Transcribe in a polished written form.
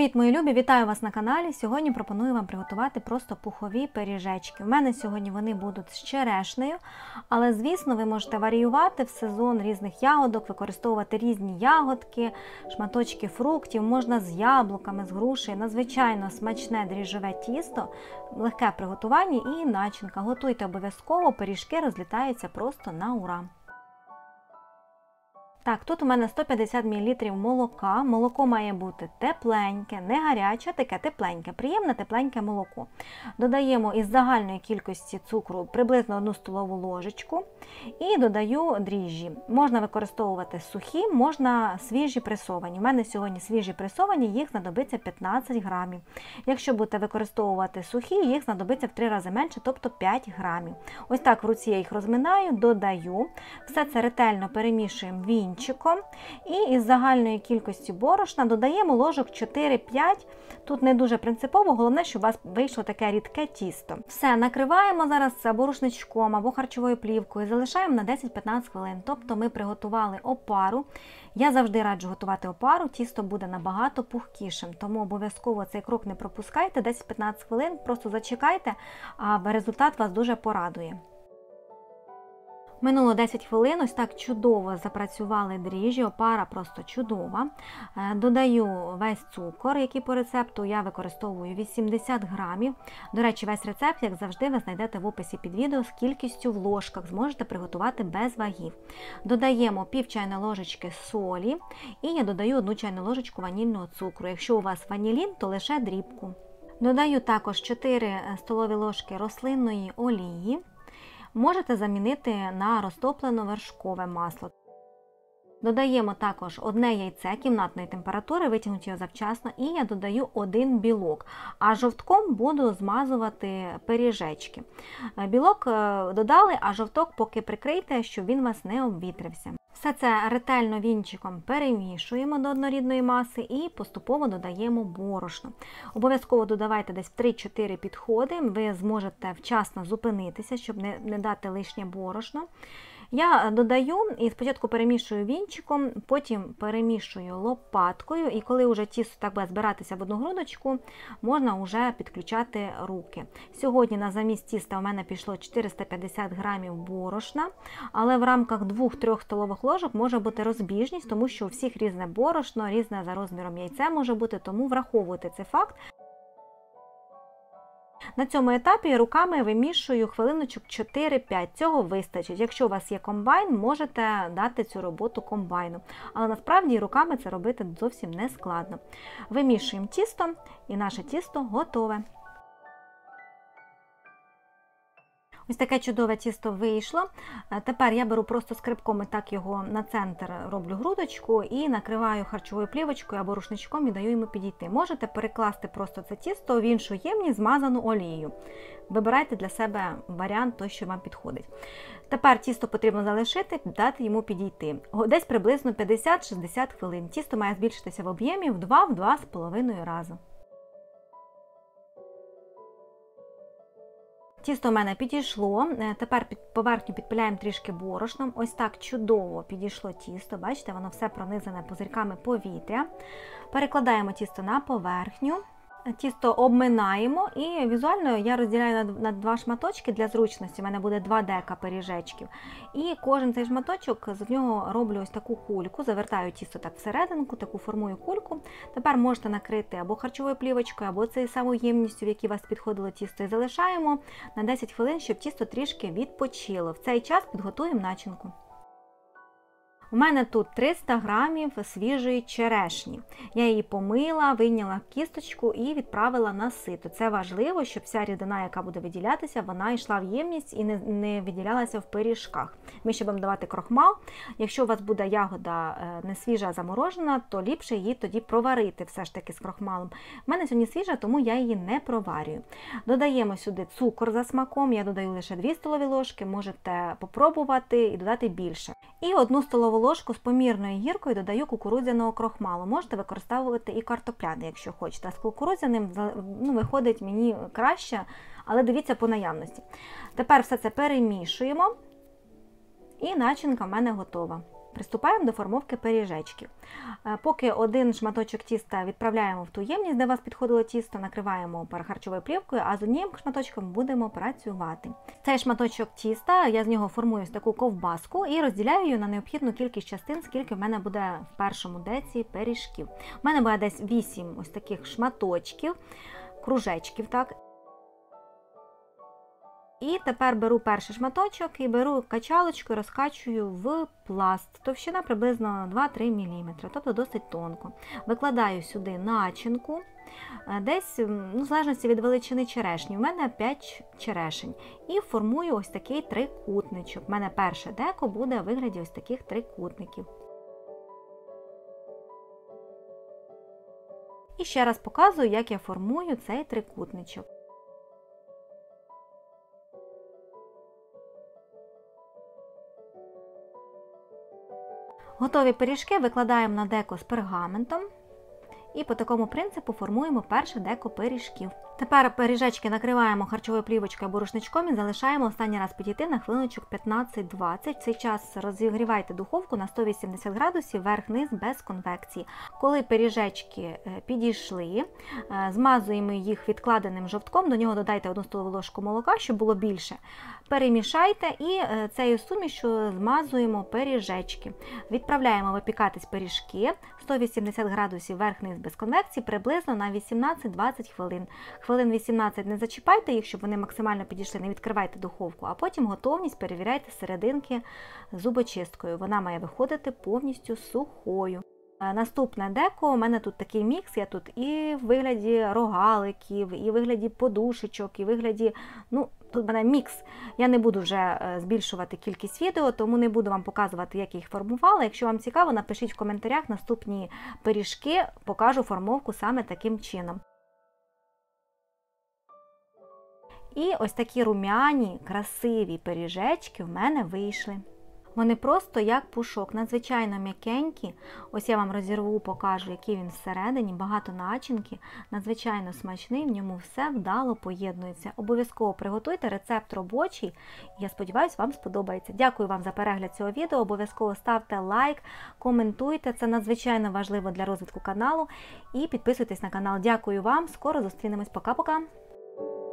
Привіт, мої любі! Вітаю вас на каналі. Сьогодні пропоную вам приготувати просто пухові пиріжечки. У мене сьогодні вони будуть з черешнею, але, звісно, ви можете варіювати в сезон різних ягодок, використовувати різні ягодки, шматочки фруктів, можна з яблуками, з грушею. Надзвичайно смачне дріжджове тісто, легке в приготуванні і начинка. Готуйте обов'язково, пиріжки розлітаються просто на ура. Так, тут у мене 150 мл молока. Молоко має бути тепленьке, не гаряче, таке тепленьке, приємне тепленьке молоко. Додаємо із загальної кількості цукру приблизно 1 столову ложечку і додаю дріжджі. Можна використовувати сухі, можна свіжі пресовані. У мене сьогодні свіжі пресовані, їх знадобиться 15 грамів. Якщо будете використовувати сухі, їх знадобиться в 3 рази менше, тобто 5 грамів. Ось так в руці я їх розминаю, додаю. Все це ретельно перемішуємо вінчиком. І із загальної кількості борошна додаємо ложок 4-5. Тут не дуже принципово, головне, щоб у вас вийшло таке рідке тісто. Все, накриваємо зараз це або рушничком, або харчовою плівкою, залишаємо на 10-15 хвилин. Тобто ми приготували опару. Я завжди раджу готувати опару, тісто буде набагато пухкішим, тому обов'язково цей крок не пропускайте, 10-15 хвилин, просто зачекайте, а результат вас дуже порадує. Минуло 10 хвилин, ось так чудово запрацювали дріжджі, опара просто чудова. Додаю весь цукор, який по рецепту я використовую 80 грамів. До речі, весь рецепт, як завжди, ви знайдете в описі під відео з кількістю в ложках, зможете приготувати без вагів. Додаємо пів чайної ложечки солі і я додаю 1 чайну ложечку ванільного цукру. Якщо у вас ванілін, то лише дрібку. Додаю також 4 столові ложки рослинної олії. Можете замінити на розтоплене вершкове масло. Додаємо також 1 яйце кімнатної температури, витягнути його завчасно, і я додаю 1 білок, а жовтком буду змазувати пиріжечки. Білок додали, а жовток поки прикрийте, щоб він у вас не обвітрився. Все це ретельно вінчиком перемішуємо до однорідної маси і поступово додаємо борошно. Обов'язково додавайте десь 3-4 підходи, ви зможете вчасно зупинитися, щоб не дати лишнє борошно. Я додаю і спочатку перемішую вінчиком, потім перемішую лопаткою, і коли вже тісто так буде збиратися в одну грудочку, можна вже підключати руки. Сьогодні на замість тіста у мене пішло 450 грамів борошна, але в рамках 2-3 столових ложок може бути розбіжність, тому що у всіх різне борошно, різне за розміром яйце може бути, тому враховуйте цей факт. На цьому етапі руками вимішую хвилиночок 4-5, цього вистачить. Якщо у вас є комбайн, можете дати цю роботу комбайну. Але насправді руками це робити зовсім не складно. Вимішуємо тісто і наше тісто готове. Ось таке чудове тісто вийшло. Тепер я беру просто скрипком і так його на центр роблю грудочку і накриваю харчовою плівочкою або рушничком і даю йому підійти. Можете перекласти просто це тісто в іншу ємність, змазану олією. Вибирайте для себе варіант, той, що вам підходить. Тепер тісто потрібно залишити, дати йому підійти. Десь приблизно 50-60 хвилин. Тісто має збільшитися в об'ємі в 2-2,5 рази. Тісто в мене підійшло, тепер під поверхню підпиляємо трішки борошном. Ось так чудово підійшло тісто, бачите, воно все пронизане пузирьками повітря. Перекладаємо тісто на поверхню, тісто обминаємо і візуально я розділяю на 2 шматочки для зручності, у мене буде 2 дека пиріжечків. І кожен цей шматочок, з нього роблю ось таку кульку, завертаю тісто так всерединку, таку формую кульку. Тепер можете накрити або харчовою плівочкою, або цією самою ємністю, в якій у вас підходило тісто. І залишаємо на 10 хвилин, щоб тісто трішки відпочило. В цей час підготуємо начинку. У мене тут 300 грамів свіжої черешні. Я її помила, вийняла кісточку і відправила на сито. Це важливо, щоб вся рідина, яка буде виділятися, вона йшла в ємність і не виділялася в пиріжках. Ми ще будемо давати крохмал. Якщо у вас буде ягода не свіжа, а заморожена, то ліпше її тоді проварити все ж таки з крохмалом. У мене сьогодні свіжа, тому я її не проварюю. Додаємо сюди цукор за смаком, я додаю лише 2 столові ложки, можете попробувати і додати більше. І 1 столову ложку з помірною гіркою додаю кукурудзяного крохмалу. Можете використовувати і картопляний, якщо хочете. З кукурудзяним виходить мені краще, але дивіться по наявності. Тепер все це перемішуємо і начинка в мене готова. Приступаємо до формовки пиріжечків. Поки один шматочок тіста відправляємо в ту ємність, де у вас підходило тісто, накриваємо харчовою плівкою, а з одним шматочком будемо працювати. Цей шматочок тіста, я з нього формую ось таку ковбаску і розділяю її на необхідну кількість частин, скільки в мене буде в першому деці пиріжків. У мене буде десь 8 ось таких шматочків, кружечків, так. І тепер беру перший шматочок і беру качалочку і розкачую в пласт. Товщина приблизно 2-3 мм, тобто досить тонко. Викладаю сюди начинку, десь, в залежності від величини черешні, у мене 5 черешень. І формую ось такий трикутничок. У мене перше деко буде у вигляді ось таких трикутників. І ще раз показую, як я формую цей трикутничок. Готові пиріжки викладаємо на деко з пергаментом і по такому принципу формуємо перше деко пиріжків. Тепер пиріжечки накриваємо харчовою плівочкою або рушничком і залишаємо останній раз підійти на хвилиночок 15-20. В цей час розігрівайте духовку на 180 градусів верх-низ без конвекції. Коли пиріжечки підійшли, змазуємо їх відкладеним жовтком, до нього додайте 1 столову ложку молока, щоб було більше. Перемішайте і цією сумішю змазуємо пиріжечки. Відправляємо випікатись пиріжки 180 градусів верх-низ без конвекції приблизно на 18-20 хвилин. Хвилин 18 не зачіпайте їх, щоб вони максимально підійшли, не відкривайте духовку, а потім готовність перевіряйте з серединки зубочисткою. Вона має виходити повністю сухою. Наступне деко, у мене тут такий мікс, я тут і в вигляді рогаликів, і в вигляді подушечок, і в вигляді, тут в мене мікс. Я не буду вже збільшувати кількість відео, тому не буду вам показувати, як я їх формувала. Якщо вам цікаво, напишіть в коментарях наступні пиріжки, покажу формовку саме таким чином. І ось такі румяні, красиві пиріжечки в мене вийшли. Вони просто як пушок, надзвичайно м'якенькі. Ось я вам розірву, покажу, який він всередині, багато начинки, надзвичайно смачний, в ньому все вдало поєднується. Обов'язково приготуйте, рецепт робочий, я сподіваюся, вам сподобається. Дякую вам за перегляд цього відео, обов'язково ставте лайк, коментуйте, це надзвичайно важливо для розвитку каналу, і підписуйтесь на канал. Дякую вам, скоро зустрінемось, пока-пока!